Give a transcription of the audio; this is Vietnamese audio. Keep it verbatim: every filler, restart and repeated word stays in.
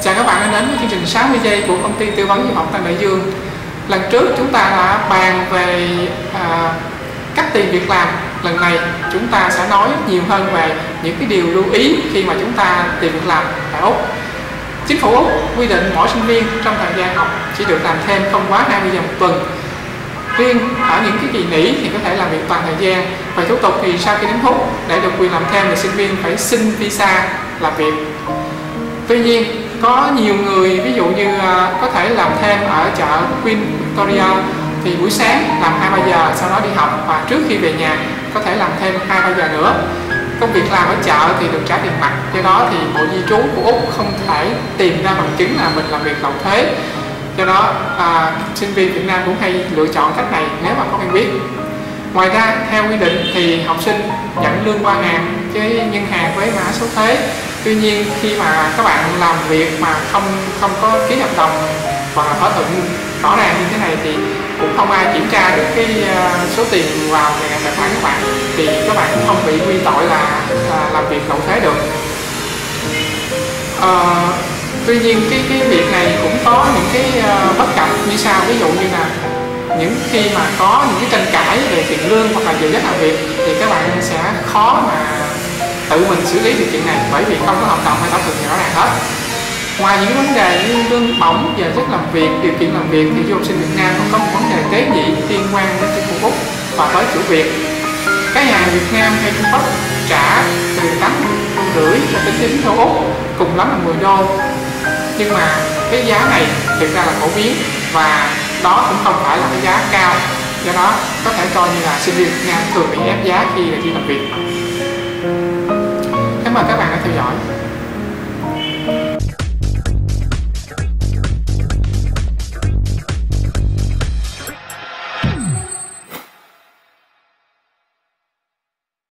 Chào các bạn đã đến với chương trình sáu mươi giây của công ty tư vấn du học Tân Đại Dương. Lần trước chúng ta đã bàn về à, cách tìm việc làm. Lần này chúng ta sẽ nói nhiều hơn về những cái điều lưu ý khi mà chúng ta tìm việc làm tại Úc. Chính phủ Úc quy định mỗi sinh viên trong thời gian học chỉ được làm thêm không quá hai mươi giờ một tuần. Riêng ở những cái kỳ nghỉ thì có thể làm việc toàn thời gian. Về thủ tục thì sau khi đến Úc, để được quyền làm thêm thì sinh viên phải xin visa làm việc. Tuy nhiên có nhiều người ví dụ như có thể làm thêm ở chợ Queen Victoria thì buổi sáng làm hai ba giờ, sau đó đi học và trước khi về nhà có thể làm thêm hai ba giờ nữa. Công việc làm ở chợ thì được trả tiền mặt, do đó thì Bộ Di trú của Úc không thể tìm ra bằng chứng là mình làm việc lậu thuế. Do đó à, sinh viên Việt Nam cũng hay lựa chọn cách này nếu mà có quen biết. Ngoài ra theo quy định thì học sinh nhận lương qua hàng với ngân hàng với mã số thuế. Tuy nhiên khi mà các bạn làm việc mà không không có ký hợp đồng và thỏa thuận rõ ràng như thế này thì cũng không ai kiểm tra được cái uh, số tiền vào tài khoản các bạn, thì các bạn cũng không bị quy tội là, là làm việc lậu thuế được. Uh, tuy nhiên cái cái việc này cũng có những cái uh, bất cập như sau. Ví dụ như là những khi mà có những cái tranh cãi về tiền lương hoặc là giờ giấc làm việc thì các bạn sẽ khó mà tự mình xử lý được chuyện này, bởi vì không có hợp đồng hay thỏa thuận rõ ràng hết. Ngoài những vấn đề như lương bổng, giờ giấc làm việc, điều kiện làm việc thì du học sinh Việt Nam còn có một vấn đề tế nhị liên quan đến chính phủ Úc và tới chủ việc. Các nhà hàng Việt Nam hay Trung Quốc trả từ tám đô rưỡi cho đến chín đô Úc, cùng lắm là mười đô. Nhưng mà cái giá này thực ra là phổ biến và đó cũng không phải là cái giá cao, do đó có thể coi như là sinh viên Việt Nam thường bị ép giá khi đi làm việc. Cảm ơn các bạn đã theo dõi.